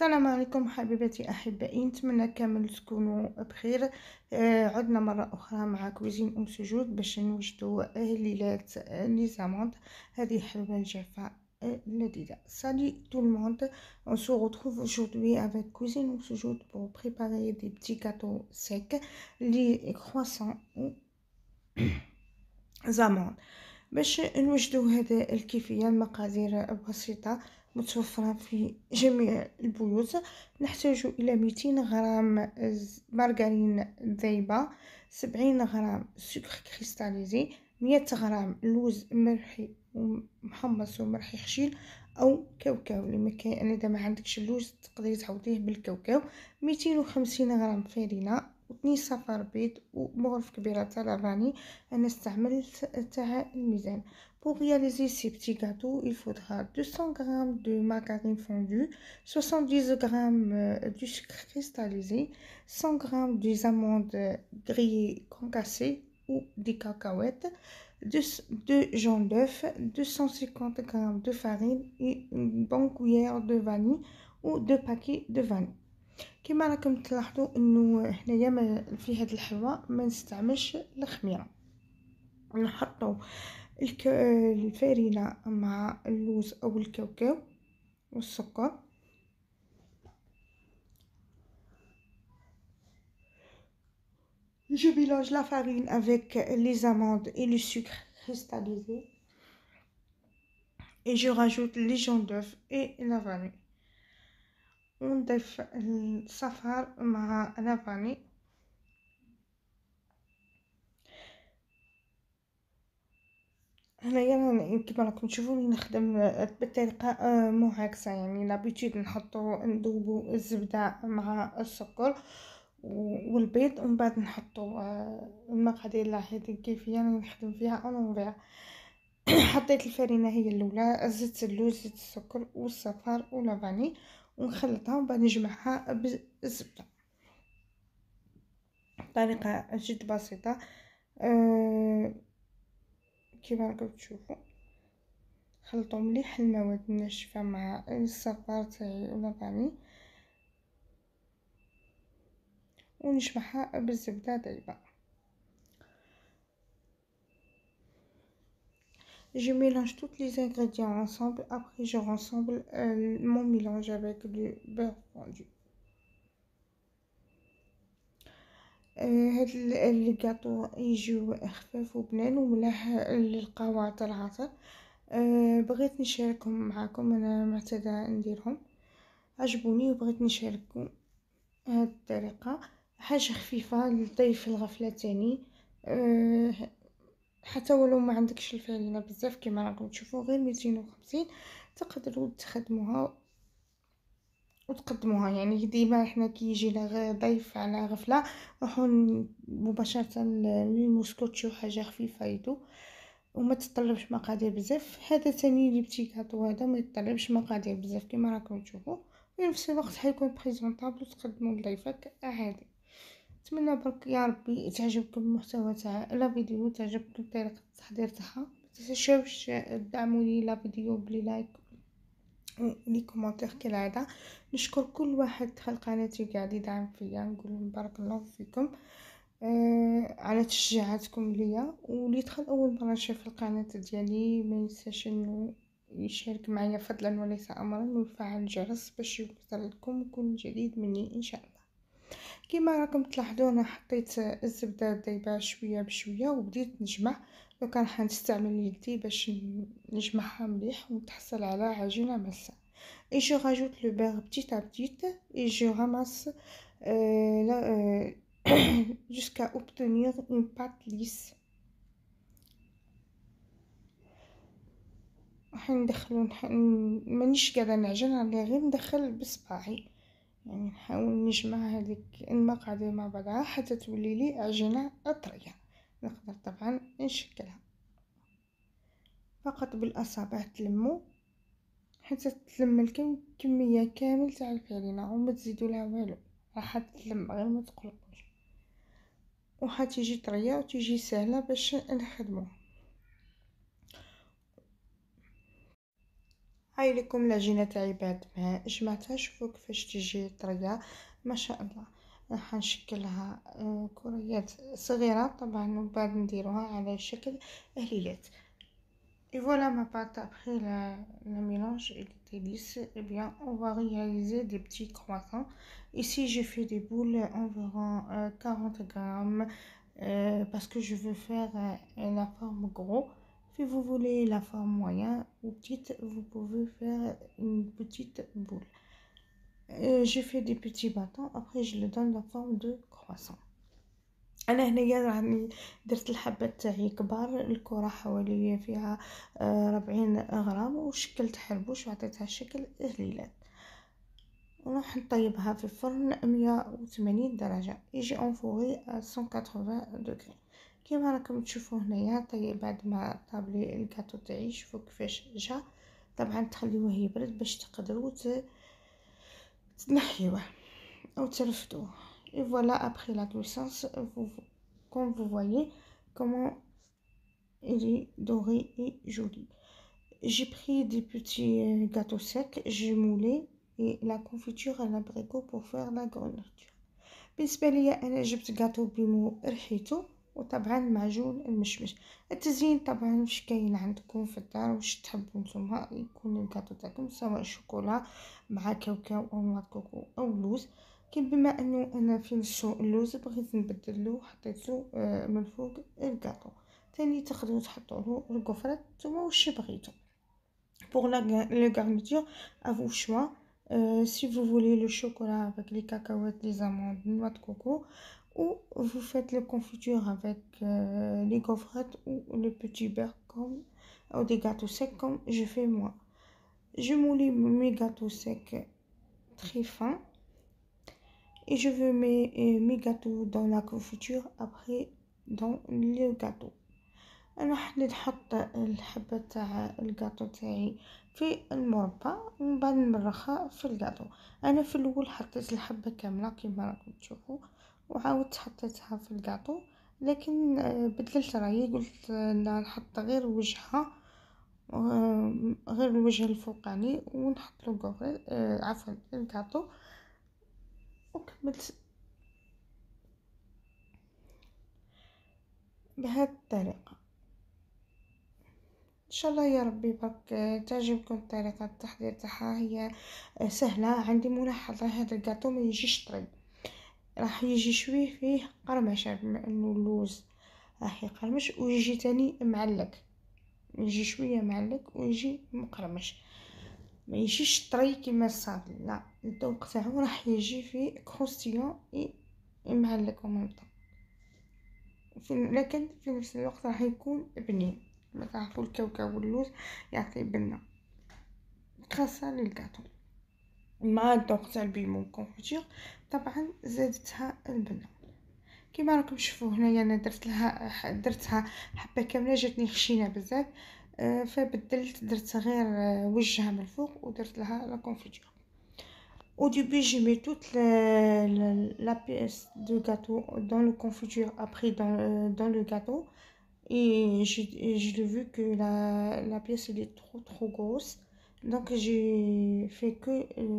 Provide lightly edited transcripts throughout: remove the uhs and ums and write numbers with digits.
السلام عليكم حبيباتي احبائي، نتمنى كامل تكونوا بخير. عدنا مره اخرى مع كوزين ام سجود باش نوجدوا هليلات ليزاموند. هذه حلوه الجافه لذيذه. Salut tout le monde, on se retrouve aujourd'hui avec cuisine ou sujoud pour préparer des petits gâteaux secs, les croissants ou amandes. باش نوجدوا هذا الكيفية. المقادير بسيطة متوفرة في جميع البيوت. نحتاج إلى 200 غرام مارغرين ذايبة، 70 غرام سكر كريستاليزي، 100 غرام لوز مرحي ومحمص ومرحي خشيل أو كاوكاو إذا ما عندكش اللوز تقدري تعوضيه بالكاوكاو، 250 غرام فرينة، و2 صفار بيض ومغرف كبيرة تاع لافاني. أنا استعملت تاع الميزان. Pour réaliser ces petits gâteaux, il faudra 200 g de margarine fondue, 70 g du sucre cristallisé, 100 g des amandes grillées concassées ou des cacahuètes, 2 jaunes d'œufs, 250 g de farine et une bonne cuillère de vanille ou 2 paquets de vanille. كما راكم تلاحظوا انه هنايا في هذه الحلوى ما نستعملش الخميره. نحطوا الفارينة مع اللوز أو الكاوكاو والسكر. Je mélange la farine avec les amandes et le sucre cristallisé. Et je rajoute les jaunes d'œufs et la vanille. ونضيف الصفار مع la vanille. هنايا كيما راكم تشوفوني نخدم بالطريقه معاكسه، يعني لابيتيد نذوبوا الزبده مع السكر والبيض ومن بعد نحطوا المقادير لا هذه الكيفيه راني نخدم فيها اونفير. حطيت الفرينه هي الاولى، زدت اللوز، زدت السكر والصفار واللافاني ونخلطها ومن بعد نجمعها بالزبده. طريقه جد بسيطه كيما راكم تشوفوا. خلطوا مليح المواد الناشفه مع الصفار تاعي واللافاني ونجمعها بالزبده دايبه. Je mélange tous les ingrédients ensemble. Après, je rassemble mon mélange avec le beurre fondu. هاد الكاطو يجيو خفاف وبنان وملاح للقواع تاع العصر. بغيت نشاركهم معكم، انا معتاده نديرهم، عجبوني وبغيت نشارككم هاد الطريقه. حاجه خفيفه للضيف الغفله تاني. حتى ولو ما عندكش الفرينه بزاف كما راكم تشوفوا، غير 250 تقدروا تخدموها وتقدموها. يعني ديما احنا كي يجينا ضيف على غفله نروحو مباشره للمسكوتشي وحاجه خفيفه يدو وما تطلبش مقادير بزاف. هذا ثاني لي بتي كاطو، هذا ما يطلبش مقادير بزاف كما راكم تشوفوا، في نفس الوقت حيكون بريزونطابل وتقدموا لضيفك عادي. نتمنى برك يا ربي تعجبكم المحتوى تاع لا فيديو، تعجبكم طريقه التحضير تاعها. ما تنساوش تدعموا لا فيديو بلي لايك ولي كومونتير كالعاده. نشكر كل واحد دخل قناتي قاعد يدعم فيا، نقول لهم بارك الله فيكم على تشجيعاتكم ليا. واللي دخل اول مره شاف القناه ديالي ما ينساش انه يشارك معايا فضلا وليس امرا ويفعل الجرس باش يوصل لكم كل جديد مني ان شاء الله. كما راكم تلاحظوا انا حطيت الزبده دايبه شويه بشويه وبديت نجمع. لو كان حنستعمل يدي باش نجمعها مليح ونتحصل على عجينه ملسه. Et je rajoute le beurre petit à petit et je ramasse jusqu'à obtenir une pâte lisse. حندخلو مانيش قاعده نعجن عليه، غير ندخل بصباعي، يعني نحاول نجمع هذيك المقادير مع بعضها حتى تولي لي عجينه طريه. نقدر طبعا نشكلها فقط بالاصابع، تلمو حتى تلم الكميه كامل تاع الفرينه وما تزيدوا لها والو، راح تلم غير ما تقلقوش وحتيجي طريه وتيجي سهله باش نخدموها. هاي لكم العجينة تاعي بعد ما جمعتها. شوفوا كيفاش تجي طرية ما شاء الله. راح نشكلها كريات صغيرة طبعا، ومن بعد نديروها على شكل هليلات. Et voilà ma pâte après le mélange il était lisse. Et bien on va réaliser des petits croissants. Ici j'ai fait des boules environ 40 grammes parce que je veux faire la forme gros. Si vous voulez la forme moyenne ou petite, vous pouvez faire une petite boule. Je fais des petits bâtons, après je le donne la forme de croissant. انا هنايا راني درت الحبات تاعي كبار، الكره حوالي فيها 40 غرام، وشكلت حربوش وعطيتها شكل هليلات. وراح نطيبها في الفرن 180 درجه، يجي انفوري 180 دوغري. كيما راكم تشوفوا هنايا طيب بعد ما طاب لي الكاطو تاعي. شوفوا كيفاش جا. طبعا تخليوه يبرد باش تقدروا تنحيوه او ترفدوه. Et voilà après la cuisson, comme vous voyez comment il est doré et joli. J'ai pris des petits gâteaux secs, j'ai moulé et la confiture à l'abricot pour faire la garniture. بالنسبة لي أنا جبت جاتو بيمو رحيتو، وطبعا معجون المشمش. التزيين طبعا واش كاين عندكم في الدار واش تحبوا نتوما يكون الجاتو تاعكم، سواء شوكولا مع كاوكاو او نوار كوكو او لوز. كي بما انه انا في نصو اللوز بغيت نبدلو حطيتو من فوق الجاتو. تاني تقدروا تحطوله الكفرات نتوما واش بغيتو. Pour le garniture, à vos choix. Si vous voulez le chocolat avec les cacahuètes, les amandes, les noix de coco, ou vous faites la confiture avec les gaufrettes ou le petit beurre comme, ou des gâteaux secs comme je fais moi. Je moule mes gâteaux secs très fins et je veux mes gâteaux dans la confiture après dans le gâteau. انا حليت نحط الحبه تاع الكاطو تاعي في المربى ومن بعد نمرخها في الكاطو. انا في الاول حطيت الحبه كامله كما راكم تشوفوا، وعاودت حطيتها في الكاطو، لكن بدلت رايي قلت لا نحط غير وجهها، غير الوجه الفوقاني ونحط له كوفري عفوا الكاطو. وكملت بهذه الطريقه. ان شاء الله يا ربي برك تعجبكم طريقه التحضير تاعها. هي سهله. عندي ملاحظه، هذا الكاطو ما يجيش طري، راح يجي شويه فيه قرمشه بما انه اللوز راح يقرمش، ويجي تاني معلق، يجي شويه معلق ويجي مقرمش، ما يجيش طري كيما الصابل. لا، الذوق تاعو راح يجي فيه كروستيون معلق وممطر، لكن في نفس الوقت راح يكون بنين. ما تعرفوا الكاوكاو واللوز يعطي بنه خاصه للكاطو. مع الذوق تاع البيمون كونفيتور طبعا زادتها البنه. كيما راكم تشوفوا هنايا انا درتها حبه كامله، جاتني خشينه بزاف، فبدلت درت غير وجهها من الفوق ودرت لها لا كونفيتور. Au début, je mets toute la pièce de gâteau dans le confiture, après dans le gâteau. Et j'ai vu que la pièce elle est trop grosse. Donc j'ai fait que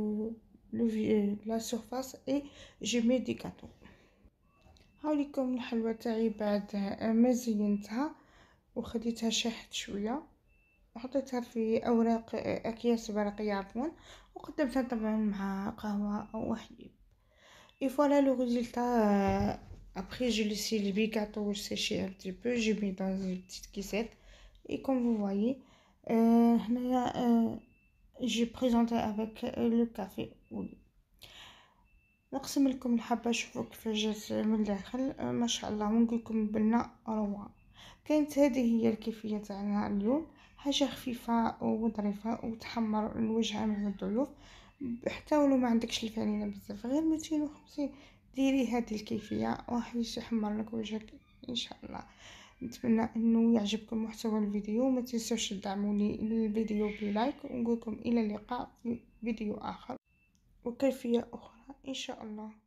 la surface et je mets des gâteaux. هاوليكم الحلوة تاعي بعد ما زينتها وخديتها شاحت شوية، وحطيتها في اوراق اكياس ورقية عفوا، وقدمتها طبعا مع قهوة او حليب. Et voilà le résultat. Après, j'ai laissé les gâteaux sécher un petit peu. J'ai mis dans une petite caissette. Et comme vous voyez, j'ai présenté avec le café au lait. نقسم لكم الحبه. شوفوا كيفاش جات من الداخل ما شاء الله، ونقول لكم بلنا روعه. كانت هذه هي الكيفيه تاعنا اليوم، حاجه خفيفه وظريفه وتحمر الوجه امام الضيوف. حتى ولو ما عندكش الفرينه بزاف، غير 250 ديري هذه الكيفيه راح يحمر لك وجهك ان شاء الله. نتمنى انه يعجبكم محتوى الفيديو. ما تنسوش تدعموني الفيديو بلايك، ونقولكم الى اللقاء في فيديو اخر وكيفيه اخرى ان شاء الله.